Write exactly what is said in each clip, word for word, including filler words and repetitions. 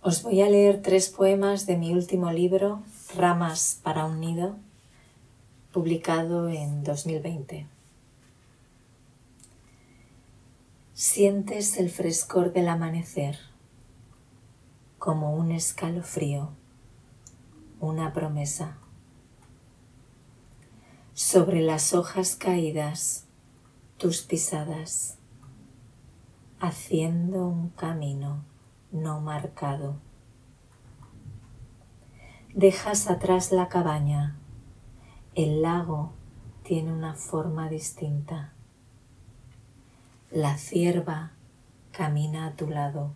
Os voy a leer tres poemas de mi último libro, Ramas para un nido, publicado en dos mil veinte. Sientes el frescor del amanecer, como un escalofrío, una promesa. Sobre las hojas caídas, tus pisadas, haciendo un camino no marcado. Dejas atrás la cabaña, el lago tiene una forma distinta. La cierva camina a tu lado.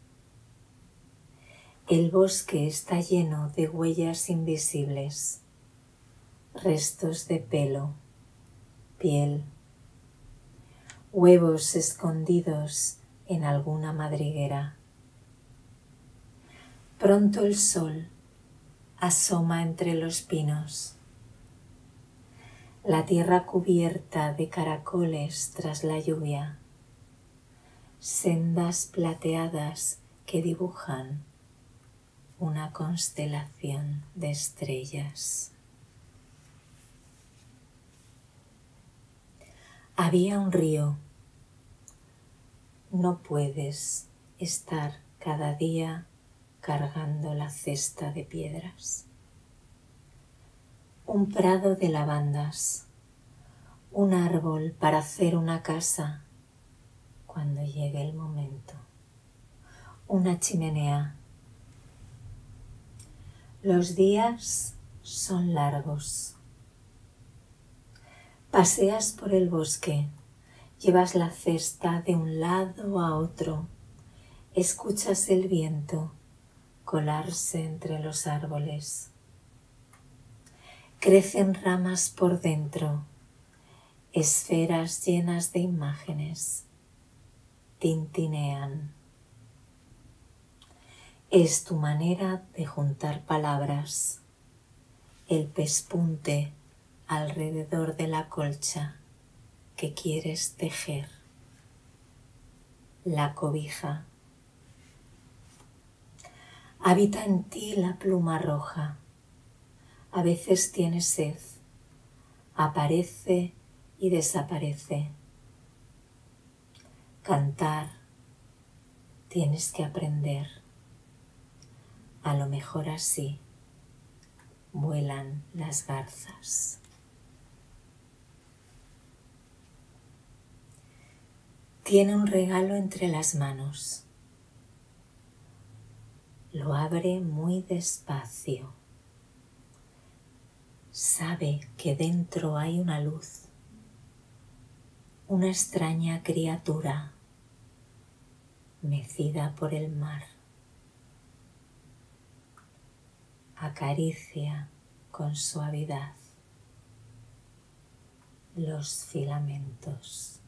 El bosque está lleno de huellas invisibles, restos de pelo, piel, huevos escondidos en alguna madriguera. Pronto el sol asoma entre los pinos. La tierra cubierta de caracoles tras la lluvia, sendas plateadas que dibujan una constelación de estrellas. Había un río. No puedes estar cada día cargando la cesta de piedras. Un prado de lavandas, un árbol para hacer una casa cuando llegue el momento, una chimenea. Los días son largos. Paseas por el bosque, llevas la cesta de un lado a otro, escuchas el viento colarse entre los árboles. Crecen ramas por dentro, esferas llenas de imágenes, tintinean. Es tu manera de juntar palabras, el pespunte alrededor de la colcha que quieres tejer, la cobija. Habita en ti la pluma roja. A veces tienes sed, aparece y desaparece. Cantar, tienes que aprender. A lo mejor así vuelan las garzas. Tiene un regalo entre las manos. Lo abre muy despacio. Sabe que dentro hay una luz, una extraña criatura mecida por el mar. Acaricia con suavidad los filamentos.